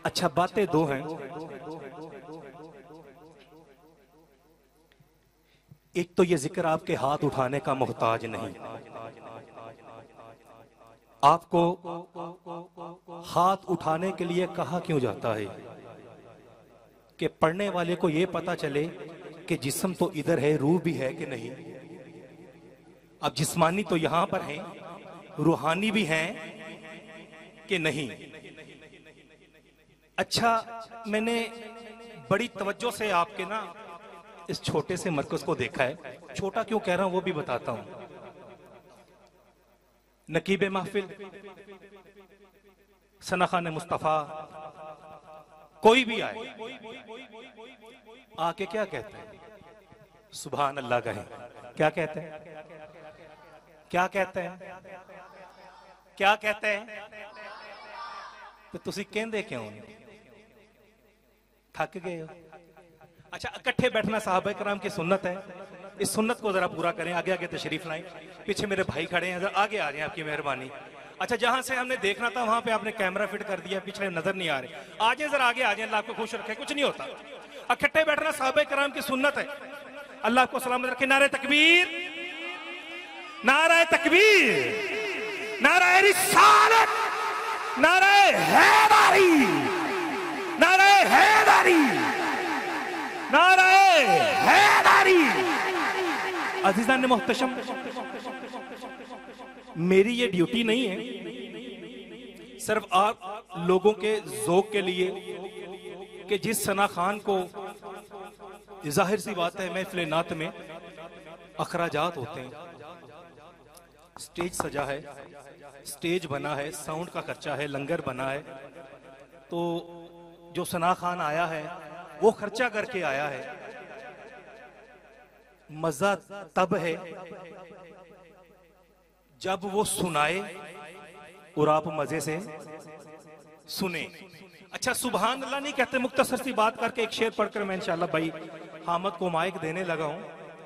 अच्छा, बातें दो हैं। एक तो ये जिक्र आपके हाथ उठाने का मोहताज नहीं, आपको हाथ उठाने के लिए कहा क्यों जाता है कि पढ़ने वाले को यह पता चले कि जिस्म तो इधर है, रूह भी है कि नहीं। अब जिस्मानी तो यहां पर है, रूहानी भी हैं कि नहीं। अच्छा, मैंने बड़ी तवज्जो से आपके ना इस छोटे से मरकज को देखा है। छोटा क्यों कह रहा हूं वो भी बताता हूं। नकीब महफिल, सना खान मुस्तफा, कोई भी आए आके क्या कहते हैं? सुभान अल्लाह कहें। क्या कहते हैं? क्या कहते हैं? क्या कहते हैं? तो तुसी कहंदे क्यों? थक गए हो? अच्छा, इकट्ठे बैठना साहबा कराम की सुन्नत है। इस सुन्नत को जरा पूरा करें। आगे आगे तशरीफ लाएं। पीछे मेरे भाई खड़े हैं, जरा आगे आ जाएं, आपकी मेहरबानी। अच्छा, जहां से हमने देखना था वहां पे आपने कैमरा फिट कर दिया, पीछे नजर नहीं आ रहे। आ जाए, जरा आगे आ जाए। अल्लाह आपको खुश रखे। कुछ नहीं होता, इकट्ठे बैठना साहबा कराम की सुन्नत है। अल्लाह को सलामत रखे। नारे तकबीर, नारे तकबीर, नारे रिसालत, नारे हैदरी, नारे हैदरी, नारे हैदरी। अजीजान ने मोहतशम, मेरी ये ड्यूटी नहीं है सिर्फ आप लोगों के ज़ौक़ के लिए कि जिस सना खान को, जाहिर सी बात है महफिल नात में अखराजात होते हैं, स्टेज सजा है, स्टेज बना है, साउंड का खर्चा है, लंगर बना है, तो जो सना खान आया है वो खर्चा करके आया है। मजा तब है जब वो सुनाए और आप मजे से सुने। अच्छा, सुभान अल्लाह नहीं कहते। मुख्तसर सी बात करके एक शेर पढ़कर मैं इंशाअल्लाह भाई हामद को माइक देने लगा हूं।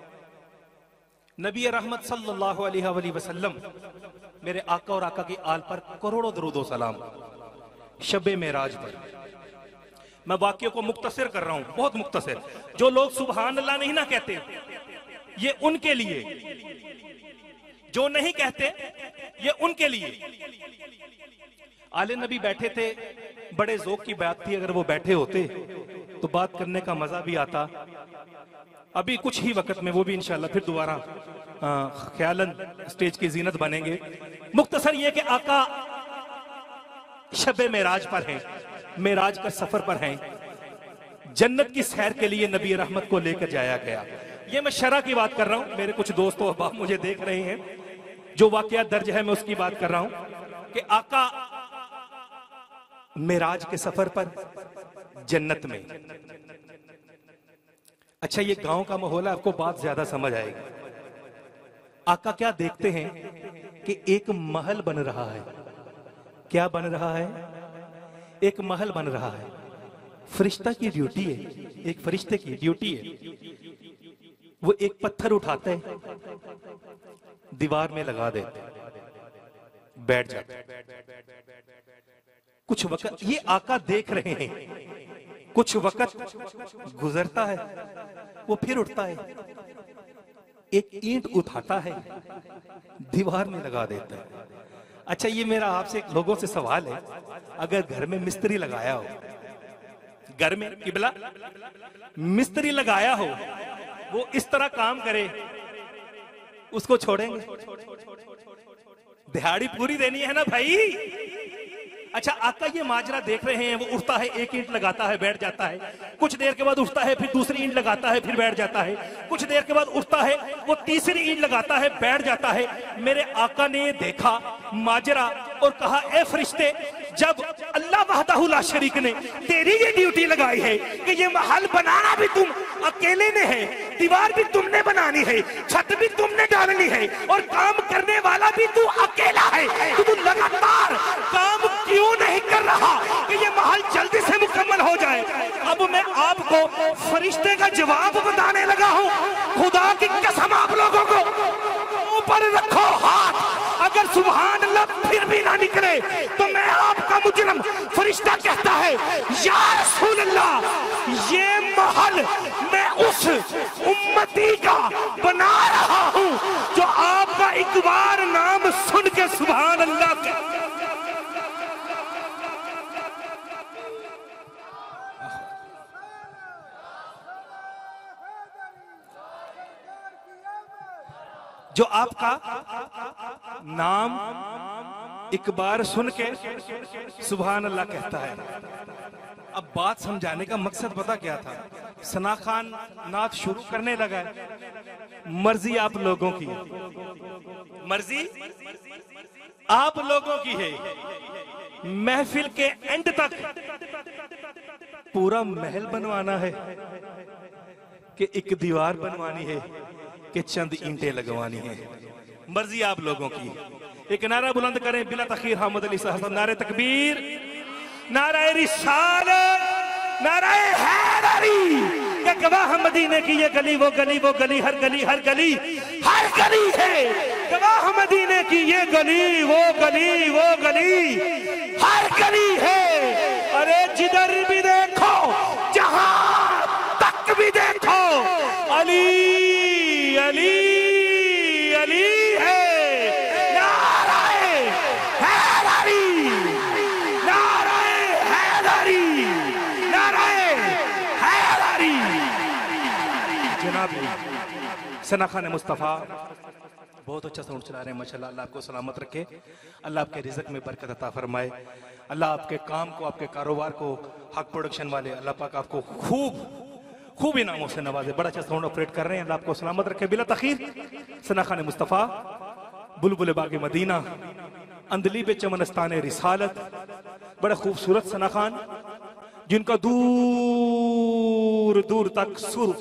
नबी रहमत सल्लल्लाहु अलैहि वसल्लम, मेरे आका और आका की आल पर करोड़ों दरूद व सलाम, शबे मेराज पर। मैं वाक्य को मुख्तसर कर रहा हूं, बहुत मुख्तसर। जो लोग सुभान अल्लाह नहीं ना कहते, ये उनके लिए। जो नहीं कहते, ये उनके लिए। आले नबी बैठे थे, बड़े ज़ौक़ की बात थी। अगर वो बैठे होते तो बात करने का मजा भी आता। अभी कुछ ही वक्त में वो भी इंशाअल्लाह फिर दोबारा ख्यालन स्टेज की जीनत बनेंगे। मुख्तसर ये कि आका शबे मेराज पर हैं, मेराज का सफर पर हैं। जन्नत की सैर के लिए नबी रहमत को लेकर जाया गया। ये मैं शरा की बात कर रहा हूं। मेरे कुछ दोस्त अहबाब मुझे देख रहे हैं, जो वाकया दर्ज है मैं उसकी बात कर रहा हूं कि आका मेराज के सफर पर जन्नत में। अच्छा, ये गांव का माहौल है, आपको बात ज्यादा समझ आएगी। आका क्या देखते हैं कि एक महल बन रहा है। क्या बन रहा है? एक महल बन रहा है। फरिश्ता की ड्यूटी है, एक फरिश्ते की ड्यूटी है। वो एक पत्थर उठाते हैं, दीवार में लगा देते, बैठ जाते। कुछ वक्त ये आका देख रहे हैं, कुछ वक्त गुजरता है, वो फिर उठता है, एक ईंट उठाता है, दीवार में लगा देता है। अच्छा, ये मेरा आपसे लोगों से सवाल है, अगर घर में मिस्त्री लगाया हो, घर में किबला मिस्त्री लगाया हो, वो इस तरह काम करे, उसको छोड़ेंगे? दिहाड़ी पूरी देनी है ना भाई। अच्छा, आका ये माजरा देख रहे हैं। वो उठता है, एक ईंट लगाता है, बैठ जाता है। कुछ देर के बाद उठता है, फिर दूसरी ईंट लगाता है, फिर बैठ जाता है। कुछ देर के बाद उठता है, वो तीसरी ईंट लगाता है, बैठ जाता है। मेरे आका ने देखा माजरा और कहा, ए फरिश्ते, जब अल्लाह वहदहू ला शरीक ने तेरी ये ड्यूटी लगाई है कि ये महल बनाना भी तुम अकेले ने है, दीवार भी तुमने बनानी है, छत भी तुमने डालनी है, और काम करने वाला भी तू अकेला है, तो तू लगातार काम क्यों नहीं कर रहा कि ये महल जल्दी से मुकम्मल हो जाए? अब मैं आपको फरिश्ते का जवाब बताने लगा हूं। खुदा की कसम, आप लोगों को ऊपर रखो हाथ, अगर सुभान अल्लाह फिर भी ना निकले तो मैं आपका मुजरम। फरिश्ता कहता है, उस उम्मती का बना रहा हूं जो आपका एक बार नाम सुन के सुभान अल्लाह का। जो आपका नाम एक बार सुन के सुभान अल्लाह कहता है। अब बात समझाने का मकसद पता क्या था? सना खान नात शुरू करने लगा है, मर्जी आप लोगों की, मर्जी आप लोगों की है। महफिल के एंड तक पूरा महल बनवाना है कि एक दीवार बनवानी है कि चंद ईंटें लगवानी है, मर्जी आप लोगों की। एक नारा बुलंद करें बिला तखीर हामिद अली साहब, नारे तकबीर, नारे रिसालत, नारे हैदरी। क्या गवाह मदीने की ये गली वो गली वो गली, हर गली हर गली हर गली है। गवाह मदीने की ये गली वो गली वो गली हर गली है। अरे जिधर भी देखो, जहां तक भी देखो, अली अली अली है। नाराए हैदरी, नाराए हैदरी, नाराए हैदरी। जनाब सना खान मुस्तफा बहुत अच्छा साउंड चला रहे हैं माशाल्लाह। अल्लाह आपको सलामत रखे, अल्लाह आपके रिज़्क में बरकत अता फरमाए, अल्लाह आपके काम को, आपके कारोबार को, हक प्रोडक्शन वाले अल्लाह पाक आपको खूब इनामों से नवाजे। बड़ा अच्छा साउंड ऑपरेट कर रहे हैं, अल्लाह आपको सलामत रखे। बिला तखीर सना खान मुस्तफा, बुलबुल बागे मदीना, अंदली बे चमनस्तान रिसालत, बड़ा खूबसूरत सना खान जिनका दूर दूर तक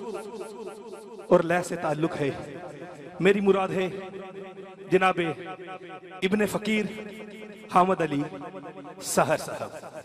सुर और लय से ताल्लुक है। मेरी मुराद है जनाबे इब्ने फकीर हामिद अली सहर साहब।